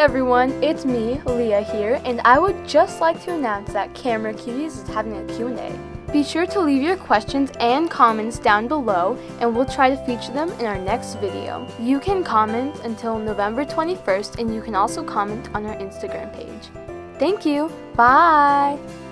everyone, it's me, Leah here, and I would just like to announce that CameraCuties is having a Q&A. Be sure to leave your questions and comments down below, and we'll try to feature them in our next video. You can comment until November 21st, and you can also comment on our Instagram page. Thank you. Bye!